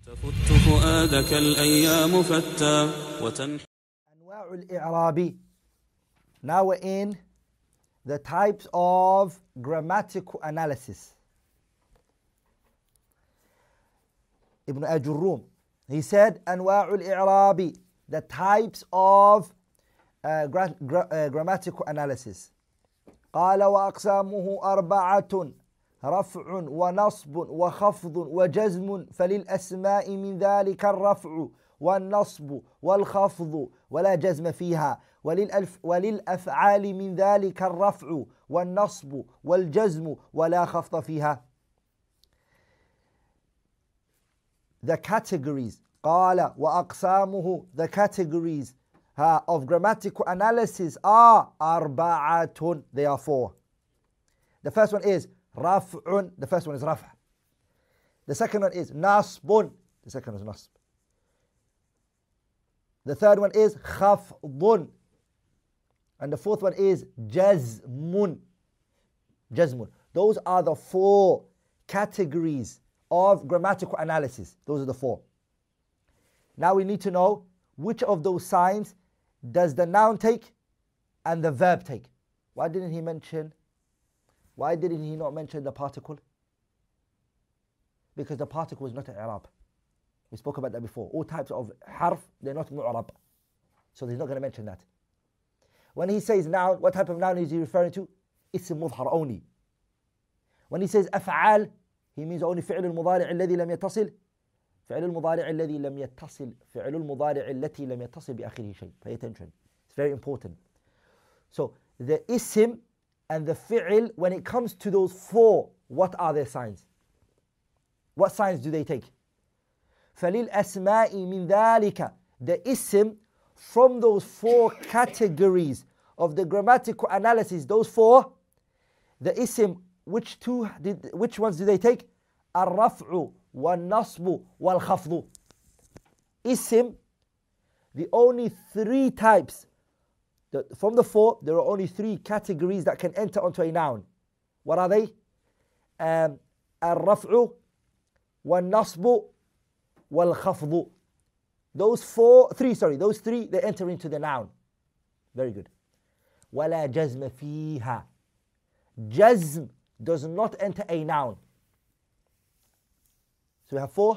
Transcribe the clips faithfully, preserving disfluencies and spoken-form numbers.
تفت فؤادك الأيام فتى وتنحى أنواع الإعراب. Now we're in the types of grammatical analysis. Ibn Ajurrum, he said أنواع الإعراب, the types of uh, gra gra uh, grammatical analysis. قال وأقسامه أربعة رفع ونصب وخفض وجزم فللأسماء من ذلك الرفع والنصب والخفض ولا جزم فيها وللألف وللأفعال من ذلك الرفع والنصب والجزم ولا خفض فيها. The categories قال وأقسامه, the categories uh, of grammatical analysis are أربعة, they are four. The first one is رفع, the first one is رفع. The second one is نصب, the second one is نصب. The third one is خفض, and the fourth one is جزم. جزم. Those are the four categories of grammatical analysis. Those are the four. Now we need to know which of those signs does the noun take and the verb take. Why didn't he mention Why didn't he not mention the particle? Because the particle is not an i'rab. We spoke about that before. All types of harf, they're not mu'rab. So he's not going to mention that. When he says noun, what type of noun is he referring to? اسم مظهر only. When he says أفعال, he means only فعل المضارع الذي لم يتصل فعل المضارع الذي لم يتصل فعل المضارع التي لم يتصل بآخره شيء. Pay attention. It's very important. So the ism and the fi'l, when it comes to those four, what are their signs? What signs do they take? فَلِلْأَسْمَاءِ مِنْ ذَلِكَ, the ism from those four categories of the grammatical analysis, those four, the ism, which two did, which ones do they take? الرفع والنصب والخفض. Ism, the only three types. The, from the four, there are only three categories that can enter onto a noun. What are they? Um, الرفع والنصب والخفض. Those four, three, sorry, those three, they enter into the noun. Very good. ولا جزم فيها. Jazm does not enter a noun. So we have four.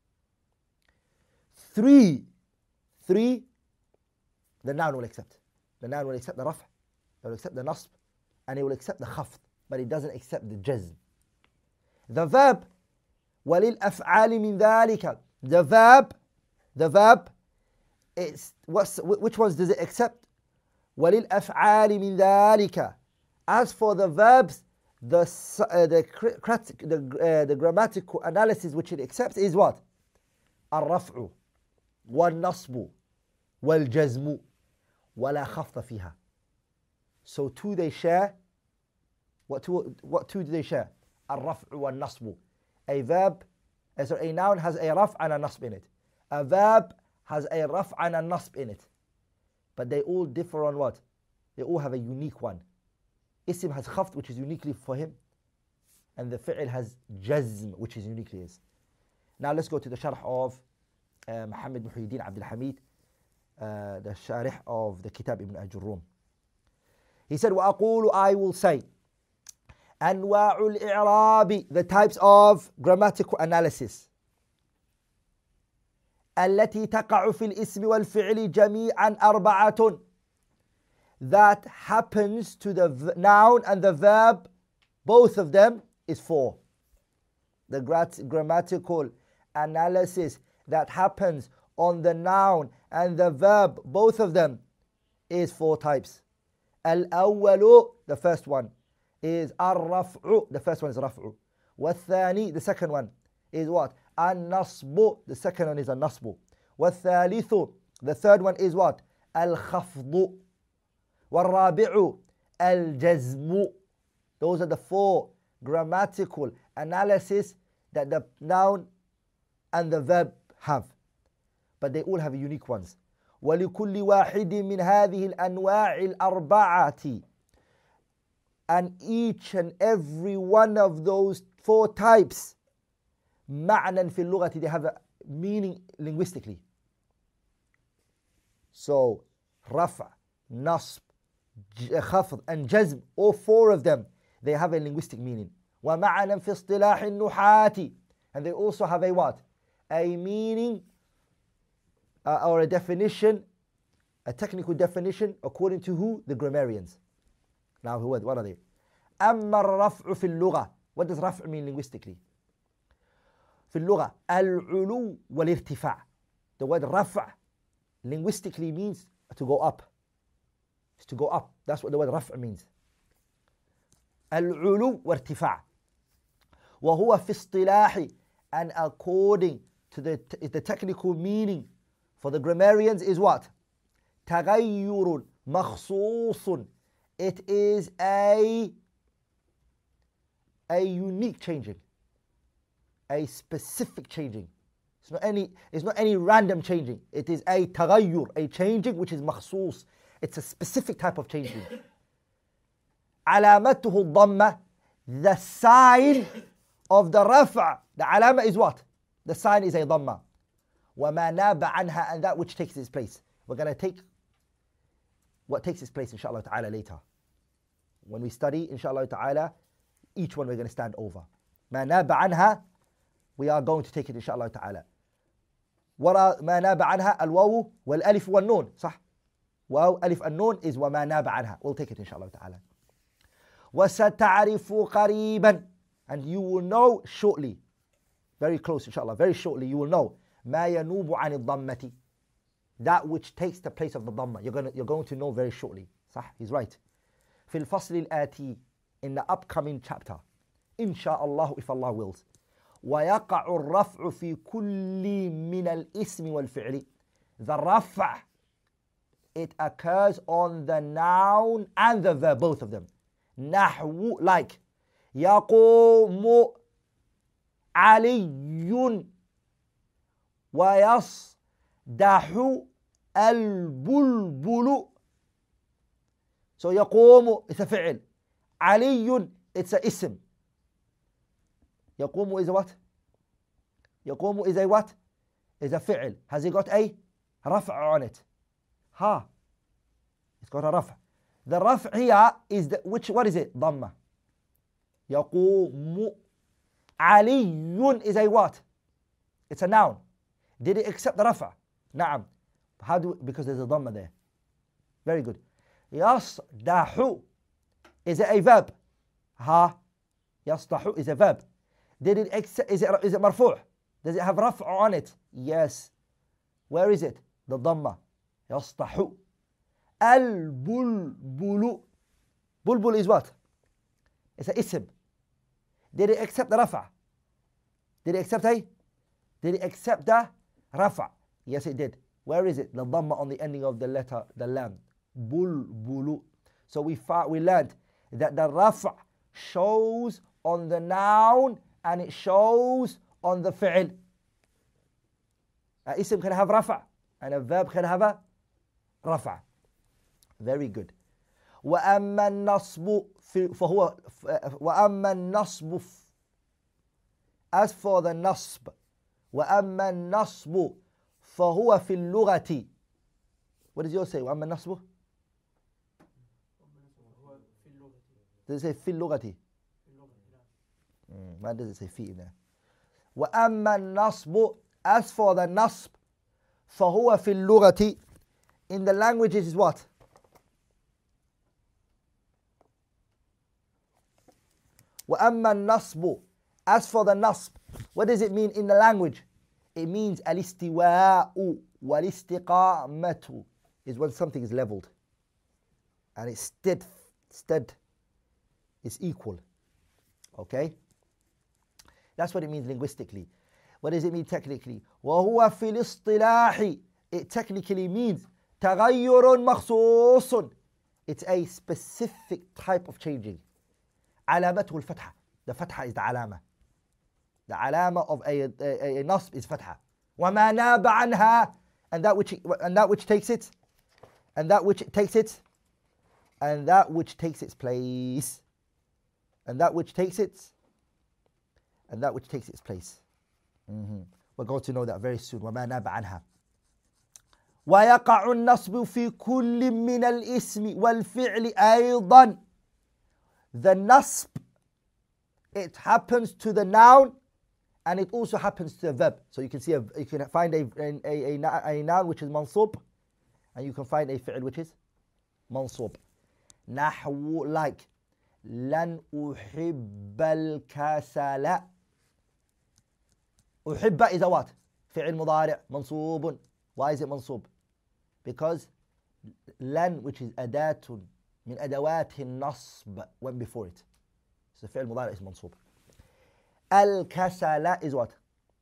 Three. Three, the noun will accept. The noun will accept the raf', it will accept the nasb, and it will accept the khafd, but it doesn't accept the jazm. The verb, وَلِلْأَفْعَالِ مِنْ ذَلِكَ. The verb, the verb, it's, what's, which ones does it accept? وَلِلْأَفْعَالِ مِنْ ذَلِكَ. As for the verbs, the, uh, the, the, uh, the grammatical analysis which it accepts is what? الرفع والنصب والجزم ولا خفض فيها. So two they share. What two, what two do they share? الرفع والنصب. A verb, uh, sorry, a noun has a raf and a nasb in it. A verb has a raf and a nasb in it. But they all differ on what? They all have a unique one. Ism has khafd, which is uniquely for him. And the fi'l has jazm, which is uniquely his. Now let's go to the sharh of uh, Muhammad Muhyiddin Abdul Hamid, Uh, the sharih of the Kitab Ibn Ajurrum. He said, وَأَقُولُ, I will say, أَنْوَاعُ الْإِعْرَابِ, the types of grammatical analysis. التي تقع في الاسم والفعل جميعا أربعة, that happens to the noun and the verb, both of them, is four. The grammatical analysis that happens on the noun and the verb, both of them, is four types. Al-awwalu, the first one, is ar-raf'u, the first one is raf'u. Wa-thani, the second one, is what? An-nasbu, the second one is an-nasbu. Wa-thalithu, the third one is what? Al-khafdu. Wa-rabi'u, al-jazmu. Those are the four grammatical analysis that the noun and the verb have. But they all have unique ones. وَلِكُلِّ وَاحِدٍ مِّنْ هَذِهِ الْأَنْوَاعِ الْأَرْبَعَةِ. And each and every one of those four types, معنى في اللغة, they have a meaning linguistically. So, raf', nasb, khafd and jazm, all four of them, they have a linguistic meaning. وَمَعَنًا فِي اصْطِلَاحِ النُّحَاةِ, and they also have a what? A meaning uh, or a definition, a technical definition according to who? The grammarians. Now, who, what are they? أما الرفع في اللغة. What does رفع mean linguistically? في اللغة العلو والارتفاع. The word رفع linguistically means to go up. It's to go up. That's what the word رفع means. العلو وارتفاع. وهو في اصطلاح, and according to the, the technical meaning for the grammarians is what? تغير مخصوص. It is a a unique changing, a specific changing. It's not any, it's not any random changing. It is a تغير, a changing which is مخصوص. It's a specific type of changing. علامته الضمة, the sign of the رفع, the علامة is what? The sign is a ضمة. وما ناب عنها, and that which takes its place. We're going to take what takes its place inshallah ta'ala later. When we study inshallah ta'ala, each one we're going to stand over. ما ناب عنها, we are going to take it inshallah ta'ala. وراء ما ناب عنها الواو والالف والنون, صح? واو الف النون is وما ناب عنها. We'll take it inshallah ta'ala. وستعرف قريبا, and you will know shortly, very close inshallah, very shortly you will know ما ينوب عن الضمة, that which takes the place of the dhamma. You're going to, you're going to know very shortly. صح? He's right. في الفصل الآتي, in the upcoming chapter, inshallah, if Allah wills. ويقع الرفع في كل من الاسم والفعل. The رفع, it occurs on the noun and the verb, both of them. نحو, like يقوم علي ويصدح البلبل. So يقوم, it's a فعل. علي, it's a ism. يقوم is a what? يقوم is a what? Is a فعل. Has it got a رفع on it? Ha. It's got a رفع. The رفع here is the, which, what is it? ضمة. يقوم. علي is a what? It's a noun. Did it accept the رفع? نعم. How do we, because there's a ضمة there. Very good. يصدح, is it a verb? Ha. يصدح is a verb. Did it accept, is it, is it مرفوع? Does it have رفع on it? Yes. Where is it? The ضمة. يصدح. البلبل. Bulbul is what? It's an ism. Did it accept the رفع? Did it accept a? Did it accept the رفع? Yes, it did. Where is it? The ضمة on the ending of the letter, the lam. Bulbulu. So we fa- we learned that the رفع shows on the noun and it shows on the fi'l. A ism can have رفع and a verb can have a رفع. Very good. وأما النصب فهو وأما النصب, as for the نصب, وأما النصب فهو في اللغة. What does yours say? وأما النصب? Does it say في اللغة? Mm, why does it say في in there? وأما النصب, as for the نصب, فهو في اللغة, in the languages is what? وأما النصب, as for the نصب, what does it mean in the language? It means الاستواء والاستقامة, is when something is leveled and it's stead, stead, it's equal. Okay? That's what it means linguistically. What does it mean technically? وهو في الاصطلاح, it technically means تغير مخصوص. It's a specific type of changing. علامته الفتحة. The فتحة is the علامة. The علامة of a, a, a nasb is فتحة. وما ناب عنها, and that which and that which takes it, and that which takes it, and that which takes its place, and that which takes it, and that which takes its place. We're going to know that very soon. وما ناب عنها. ويقع النصب في كل من الاسم والفعل أيضا. The nasb, it happens to the noun and it also happens to the verb. So you can see, a, you can find a, a, a, a noun which is mansub, and you can find a fi'l which is mansub. نحو, like لن أحب الكسل. أحب is a what? فعل مضارع منصوب. Why is it mansub? Because لن, which is أداة من أدوات النصب, went before it. So فعل مضارع is mansub. الكسل is what?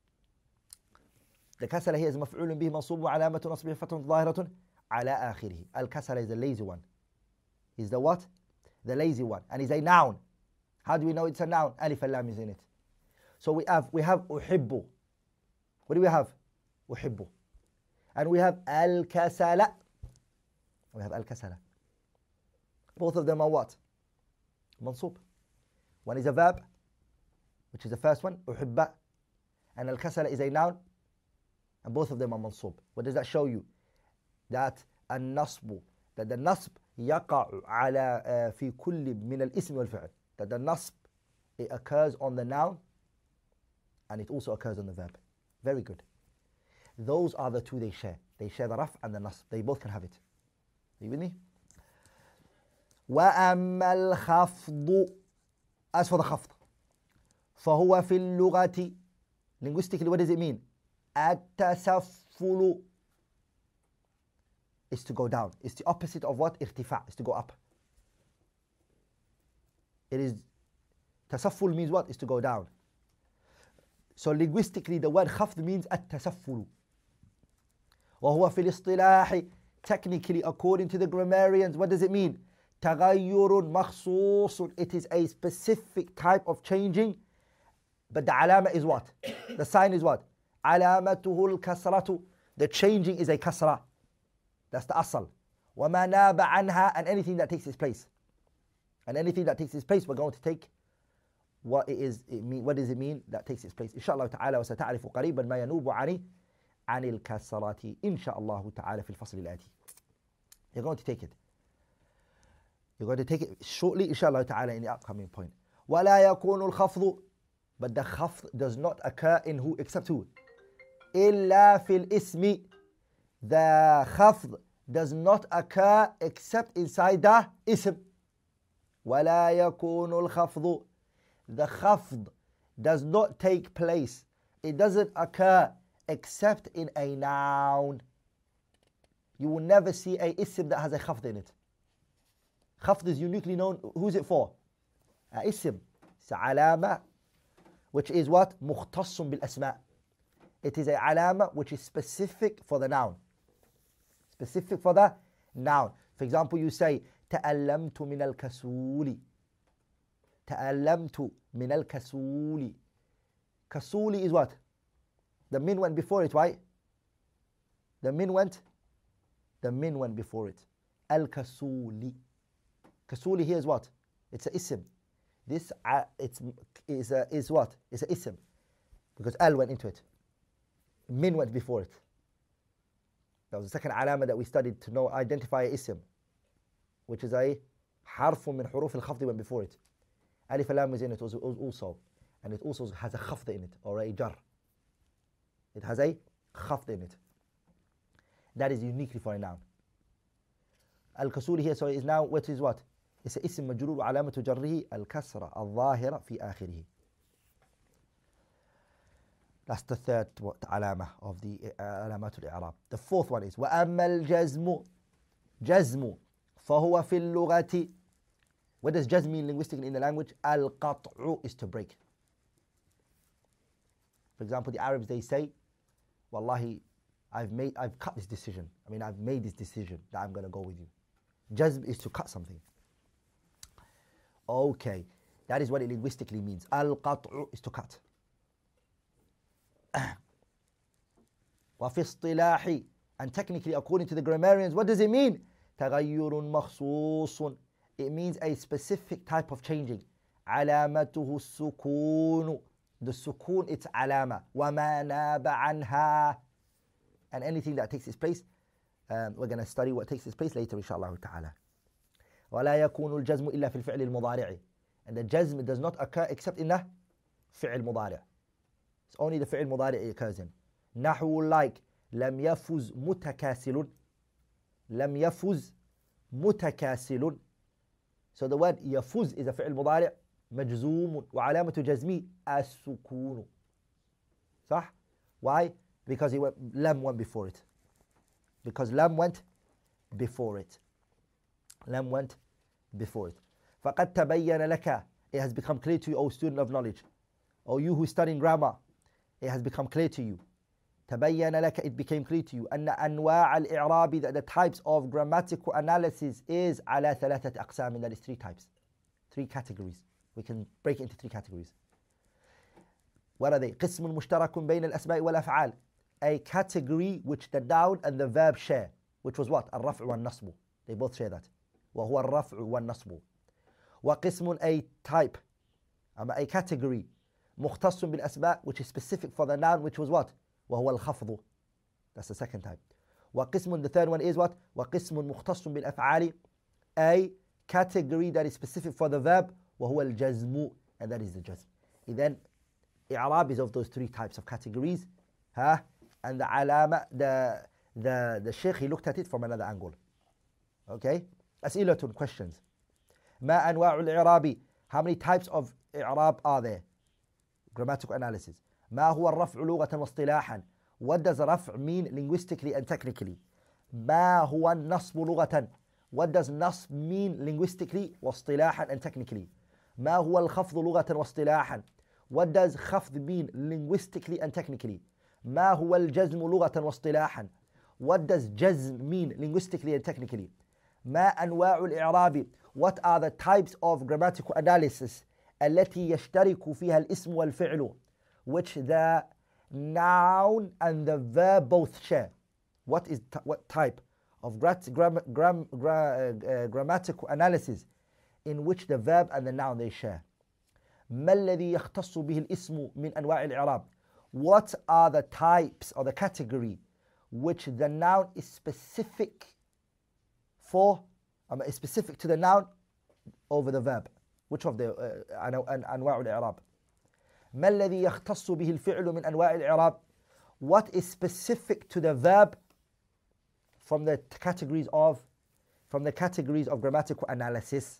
The كسل here is مفعول به منصوب وعلامة نصبه فتحة ظاهرة على آخره. الكسل is the lazy one. Is the what? The lazy one. And is a noun. How do we know it's a noun? Alif and lam is in it. So we have we have أحب. What do we have? أحب. And we have الكسل. We have الكسل. Both of them are what? Mansub. One is a verb, which is the first one, أحب. And الكسل is a noun. And both of them are mansub. What does that show you? That النصب, that the nasb يقع على uh, في كل من الاسم والفعل. That the nasb, it occurs on the noun and it also occurs on the verb. Very good. Those are the two they share. They share the raf and the nasb. They both can have it. Are you with me? وأما الخفض. As for the khafd, فهو في اللغة, linguistically, what does it mean? التسفل is to go down. It's the opposite of what? Irtifa, is to go up. It is, tasafful means what? Is to go down. So linguistically, the word khafd means التسفل. وهو في الاصطلاح, technically, according to the grammarians, what does it mean? تغير مخصوص. It is a specific type of changing. But the alama is what? The sign is what? علامته الكسرة. The changing is a kasra. That's the asal. وما ناب عنها, and anything that takes its place. And anything that takes its place, we're going to take what it is. It mean, what does it mean that takes its place? إن شاء الله تعالى وستعرف قريبا ما ينوب عن عن الكسرات إن شاء الله تعالى في الفصل الآتي. You're going to take it. You're going to take it shortly, inshallah ta'ala, in the upcoming point. وَلَا يَكُونُ الْخَفْضُ. But the khafd does not occur in who? Except who? إِلَّا فِي الْإِسْمِ. The khafd does not occur except inside the ism. وَلَا يَكُونُ الْخَفْضُ. The khafd does not take place. It doesn't occur except in a noun. You will never see a ism that has a khafd in it. Khafd is uniquely known. Who's it for? A ism. It's a alama, which is what? مختص بالأسماء. It is a alama which is specific for the noun. Specific for the noun. For example, you say تألمت من الكسول. تألمت من الكسول. Kasuli is what? The min went before it, right? The min went? The min went before it. Al-kasuli. Kasuli here is what? It's a ism. This uh, it's is a, is what? It's a ism because al went into it. Min went before it. That was the second alama that we studied to know identify a ism, which is a harf min huruf al-khafd went before it. Alif lam is in it also, and it also has a khafd in it or a jar. It has a khafd in it. That is uniquely for a noun. Al-kasuli here, so is now what is what? It's a ism majrur وعلامة جره الكسرة الظاهرة في آخره. That's the third what, alama of the uh, علامات الإعراب. The fourth one is وأما الجزم. جزم فهو في اللغة. What does jazm mean linguistically in the language? القطع is to break. For example, the Arabs, they say, Wallahi, I've made, I've cut this decision. I mean, I've made this decision that I'm going to go with you. Jazm is to cut something. Okay, that is what it linguistically means. Al-qat'u is to cut. وفي اصطلاحي, and technically according to the grammarians, what does it mean? تغير مخصوص. It means a specific type of changing. علامته السكون. the sukun, it's alama. وَمَا نَابَ عَنْهَا. And anything that takes its place, um, we're going to study what takes its place later, inshallah ta'ala. وَلَا يَكُونُ الْجَزْمُ إِلَّا فِي الْفِعْلِ الْمُضَارِعِ. And the jazm does not occur except in the fi'l mudari'. It's only the fi'l mudari' occurs in. نحو like لم يفز متكاسل. لم يفز متكاسل. So the word يفز is a fi'l mudari' مجزوم وعلامة جزمه السكون. صح? Why? Because he went, lam went before it. Because lam went before it. Lam went before it. فَقَدْ تَبَيَّنَ لَكَ. It has become clear to you, O student of knowledge. O you who studying grammar, it has become clear to you. تَبَيَّنَ لَكَ. It became clear to you. أَنَّ أَنْوَاعَ الْإِعْرَابِ. That the types of grammatical analysis is على ثلاثة أقسام. That is three types. Three categories. We can break it into three categories. What are they? قِسْمٌ مُشْتَرَكٌ بَيْنَ الْأَسْمَاءِ وَالْأَفْعَالِ. A category which the noun and the verb share. Which was what? الرفع والنصب. They both share that. وهو الرفع والنصب. وقسم, a type, a category, مختص بالأسماء, which is specific for the noun, which was what? وهو الخفض. That's the second type. وقسم, the third one is what? وقسم مختص بالأفعال, a category that is specific for the verb, وهو الجزم, and that is the jazm. Then i'rab is of those three types of categories, huh? And the alama, the the the sheikh, he looked at it from another angle. Okay, أسئلة, questions. ما أنواع الإعراب. How many types of إعراب are there? Grammatical analysis. ما هو الرفع لغة واصطلاحا. What does رفع mean linguistically and technically? ما هو النصب لغة. What does نصب mean linguistically واصطلاحا and technically? ما هو الخفض لغة واصطلاحا. What does خفض mean linguistically and technically? ما هو الجزم لغة واصطلاحا. What does جزم mean linguistically and technically? ما أنواع الإعراب. What are the types of grammatical analysis التي يشترك فيها الاسم والفعل, which the noun and the verb both share? What is t- what type of gram- gram- gram- gra- uh, grammatical analysis in which the verb and the noun they share? ما الذي يختص به الاسم من أنواع الإعراب. What are the types or the category which the noun is specific for, um, is specific to the noun over the verb? Which of the uh, أنواع الإعراب. ما الذي يختص به الفعل من أنواع الإعراب. What is specific to the verb from the categories of from the categories of grammatical analysis.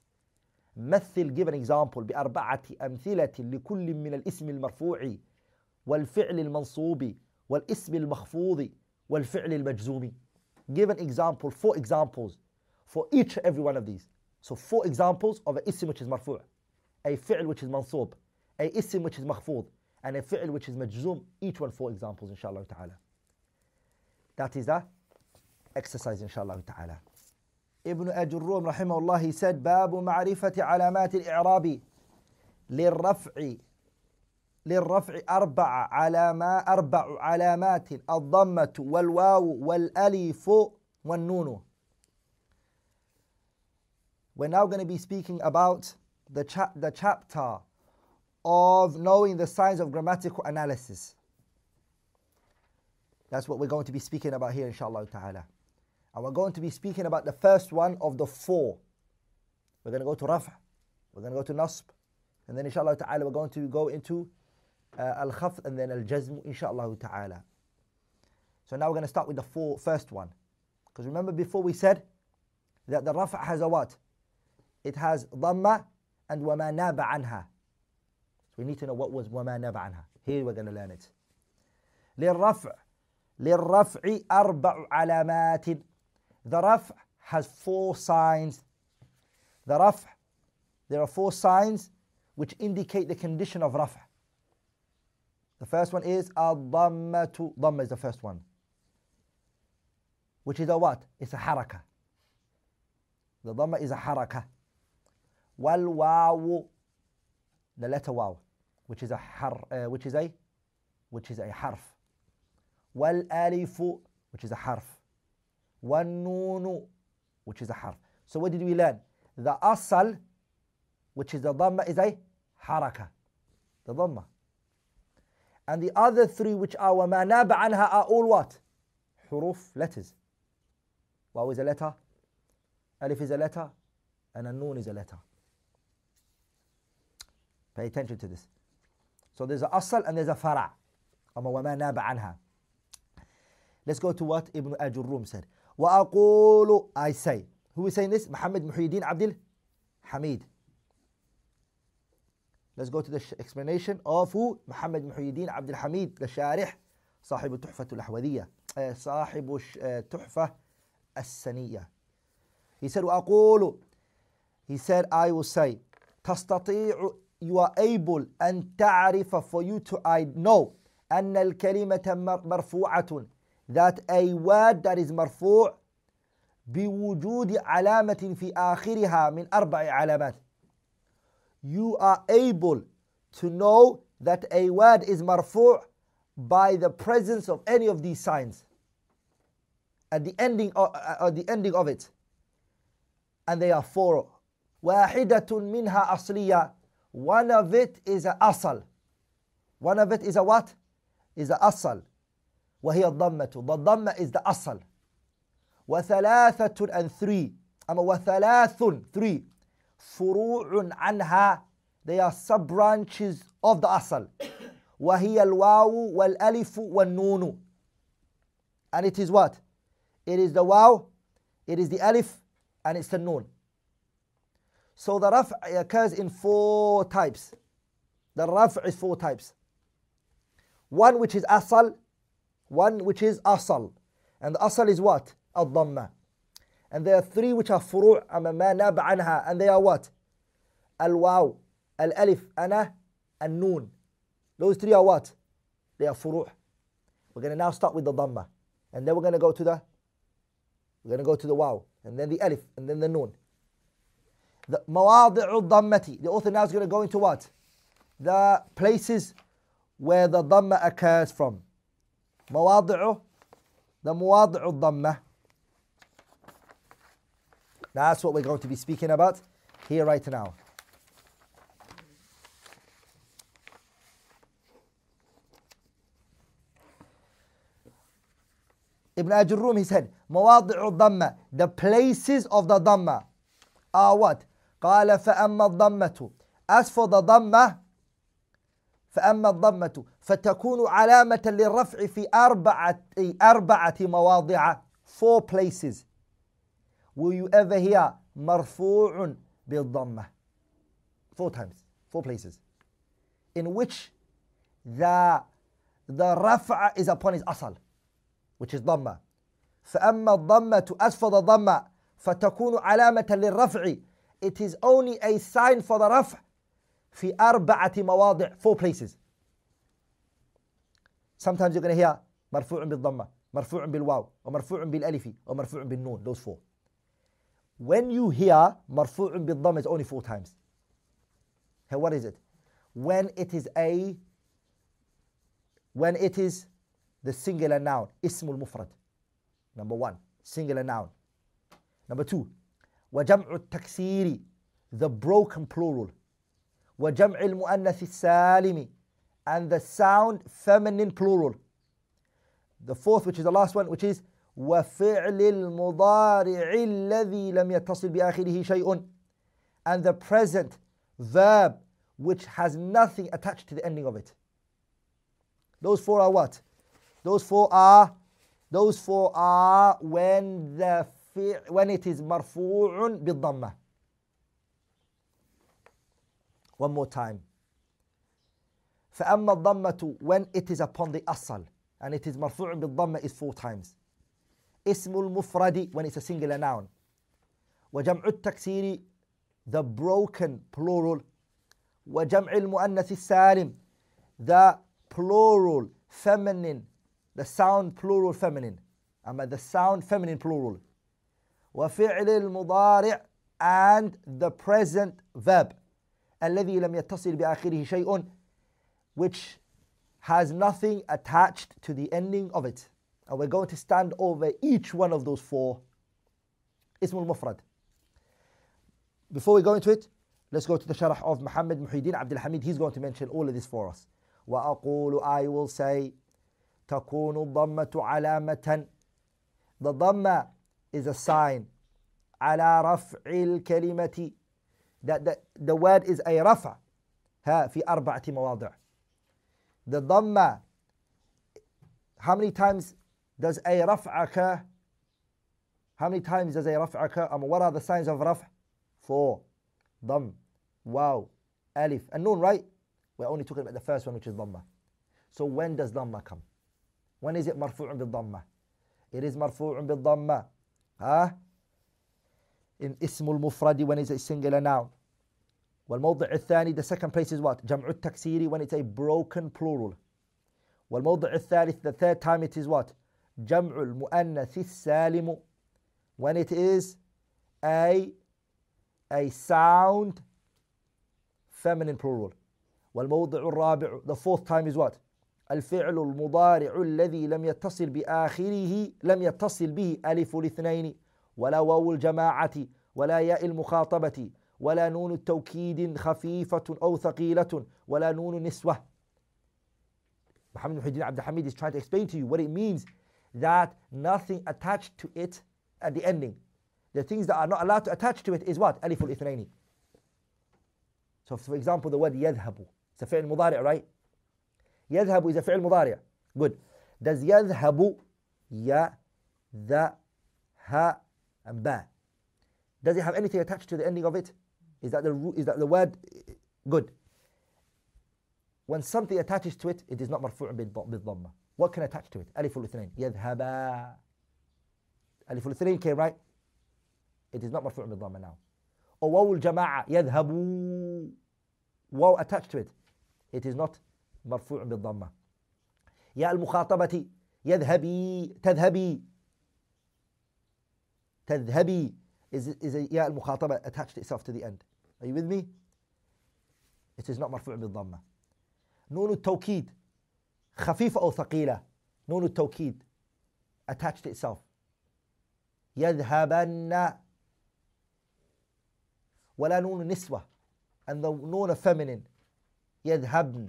مثل, give an example, بأربعة أمثلة لكل من الاسم المرفوع والفعل المنصوب والاسم المخفوض والفعل المجزوم. Give an example, four examples for each and every one of these. So four examples of an ism which is marfu', a fi'l which is mansub, a ism which is makhfud, and a fi'l which is majzum. Each one four examples, inshallah ta'ala. That is the exercise, inshallah ta'ala. Ibn Ajurrum rahimahullah, he said, باب معرفة علامات الإعراب للرفع للرفع أربع علامات أربع علامات الضمة والواو والألف والنون. We're now going to be speaking about the, cha- the chapter of knowing the signs of grammatical analysis. That's what we're going to be speaking about here, inshallah ta'ala. And we're going to be speaking about the first one of the four. We're going to go to raf', we're going to go to nasb, and then inshallah ta'ala we're going to go into uh, al-khafd and then al-jazm, inshallah ta'ala. So now we're going to start with the four, first one. Because remember before we said that the raf' has a what? It has dhamma and wama naba anha. So we need to know what was wama naba anha. Here we're going to learn it. للرفع للرفع أربع علامات. The raf' has four signs. The raf', there are four signs which indicate the condition of raf'. The first one is al-dhammatu. Dhamma is the first one, which is a what? It's a haraka. The dhamma is a haraka. Wal-wawu, the letter waw, which is a har, uh, which is a, which is a harf. Wal-alifu, which is a harf. Wal-nunu, which is a harf. So what did we learn? The asal, which is the dhamma, is a haraka. The dhamma. And the other three, which are وَمَا نَابَ عَنْهَا, are all what? Huruf, letters. Waw is a letter, alif is a letter, and a noon is a letter. Pay attention to this. So there's a asal and there's a fara'. وَمَا نَابَ عَنْهَا. Let's go to what Ibn Ajurrum said. وَأَقُولُ, I say. Who is saying this? Muhammad Muhyiddin Abdul Hamid. Let's go to the explanation of who? Muhammad Muhyiddin Abdul Hamid, the Sharih, صاحب التحفة الأحوذية, صاحب التحفة السنية. He said, وأقول, he said, I will say, تستطيع, you are able أن تعرف, for you to I know, أن الكلمة مرفوعة, that a word that is مرفوع بوجود علامة في آخرها من أربع علامات. You are able to know that a word is marfu' by the presence of any of these signs at the ending of, uh, at the ending of it. And they are four. واحدة منها أصلية. One of it is a asal. One of it is a what? Is a asal. وهي الضمة. The dhamma is the asal. وثلاثة and three. أما وثلاث three. فروع عنها, they are sub branches of the asal. وهي الواو والألف والنون. And it is what? It is the waw, it is the alif, and it's the noon. So the raf' occurs in four types. The raf' is four types. One which is asal, one which is asal. And the asal is what? Al-dhamma. And there are three which are furu' أما ما ناب عنها, and they are what? Al-waw, al-alif, ana, and noon. Those three are what? They are furu'. We're going to now start with the dhamma, and then we're going to go to the we're going to go to the waw, and then the alif, and then the noon. The mawadi'u dhammati. The author now is going to go into what? The places where the dhamma occurs from. Mawadi'u, the mawadi'u dhamma. That's what we're going to be speaking about here right now. Ibn Ajurrum, he said, مواضع الضمة, the places of the dhamma are what? قال فأما الضمة, as for the dhamma, فأما الضمة فتكون علامة للرفع في أربعة أربعة مواضع, four places. Will you ever hear مرفوع بالضمة? Four times, four places, in which the the rafa is upon his asal, which is dhamma. فأما الضمة, as for the dhamma, فتكون علامة للرفع, it is only a sign for the raf' في أربعة مواضع, four places. Sometimes you're going to hear مرفوع بالضمة, مرفوع بالواو, ومرفوع بالألف, ومرفوع بالنون, those four. When you hear مرفوع بالضمة, it's only four times. Hey, what is it? When it is a, when it is the singular noun, اسم المفرد. Number one, singular noun. Number two, وجمع التكسير, the broken plural. وجمع المؤنث السالم, and the sound feminine plural. The fourth, which is the last one, which is وفعل المضارع الذي لم يتصل بآخره شيء, and the present verb which has nothing attached to the ending of it. Those four are what? Those four are those four are when the when it is مرفوع بالضمة. One more time. فأما الضمة, when it is upon the asal, and it is مرفوع بالضمة, is four times. اسم المفرد, when it's a singular noun. وجمع التكسير, the broken plural. وجمع المؤنث السالم, the plural feminine, the sound plural feminine. أما the sound feminine plural. وفعل المضارع, and the present verb. الذي لم يتصل بآخره شيء, which has nothing attached to the ending of it. And we're going to stand over each one of those four. Ismul Mufrad. Before we go into it, let's go to the sharh of Muhammad Muhyiddin Abdul Hamid. He's going to mention all of this for us. وأقول, I will say, تكون الضمة علامة. The dhamma is a sign. على رفع الكلمة. That the, the word is a رفع. ها في أربعة مواضع. The dhamma, how many times does a رفع occur? How many times does a رفع occur? Um, what are the signs of رفع? Four. Dhamm, waw, alif, and noon, right? We're only talking about the first one, which is dhamma. So when does dhamma come? When is it marfu'un bil dhamma? It is marfu'un bil dhamma. Huh? In ismul mufradi, when it's a singular noun. والموضع الثاني, the second place is what? جمع التكسير, when it's a broken plural. والموضع الثالث, the third time it is what? جمع المؤنث السالم, when it is a a sound feminine plural. والموضع الرابع, the fourth time is what? الفعل المضارع الذي لم يتصل بآخره لم يتصل به ألف الاثنين ولا واو الجماعة ولا ياء المخاطبة ولا نون التوكيد خفيفة أو ثقيلة ولا نون نسوة. Muhammad Muhyiddin Abdul Hamid is trying to explain to you what it means that nothing attached to it at the ending. The things that are not allowed to attach to it is what? Alif al-ithnaini. So for example, the word يذهب, it's a fi'l mudari', right? يذهب is a fi'l mudari'. Good. Does يذهب, ya, the, ha, and ba, does it have anything attached to the ending of it? Is that the, is that the word? Good. When something attaches to it, it is not marfu'un bil-dhamma. What can attach to it? Alif al-ithnain. يذهبا. Alif al-ithnain came, right? It is not marfu'un bil-dhamma now. Or waw al-jama'a, يذهبوا. Waw attached to it. It is not marfu'un bil-dhamma. Ya al-mukhatabati, يذهبي, تذهبي. تذهبي is, is a ya al-mukhataba attached itself to the end. Are you with me? It is not marfu'un bil-dhamma. نون التوكيد خفيفة أو ثقيلة. نون التوكيد attached to itself. يذهبن. ولا نون نسوة, and the noon of feminine. يذهبن.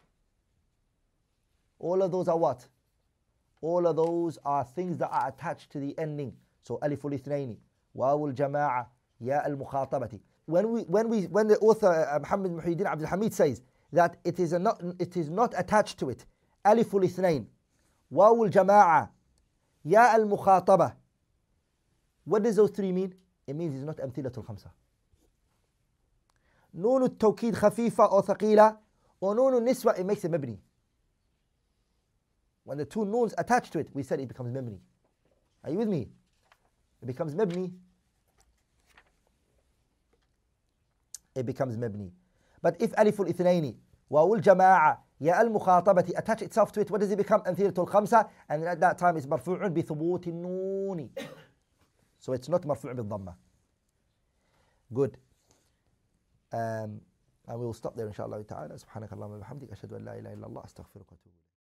All of those are what? All of those are things that are attached to the ending. So ألف الاثنين, واو الجماعة, ياء المخاطبة. When we when we when the author uh, Muhammad Muhyiddin Abdul Hamid says that it is a not it is not attached to it, ألف الاثنين, واو الجماعة, ياء المخاطبة, what does those three mean? It means it's not أمثلة الخمسة. نون التوكيد خفيفة أو ثقيلة, or نون النسوة, it makes it مبني. When the two noons attached to it, we said it becomes مبني. Are you with me? It becomes مبني. It becomes مبني. But if ألف الاثنين, واو الجماعة, ياء المخاطبة attach itself to it, what does it become? أمثلة الخمسة, and at that time it's مرفوع بثبوت النون. So it's not مرفوع بالضمة. Good. Um, and we will stop there inshallah ta'ala. سبحانك اللهم وبحمدك أشهد أن لا إله إلا الله أستغفرك وأتوب إليك.